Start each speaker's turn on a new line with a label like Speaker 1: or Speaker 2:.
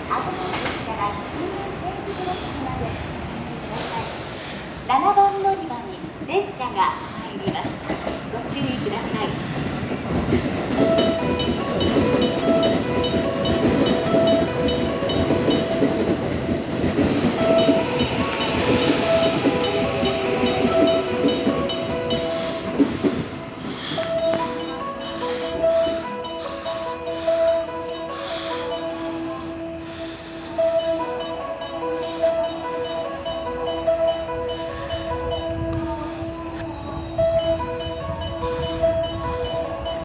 Speaker 1: から入園展示ブロックまでお進みください。7番乗り場に電車が入ります。ご注意ください。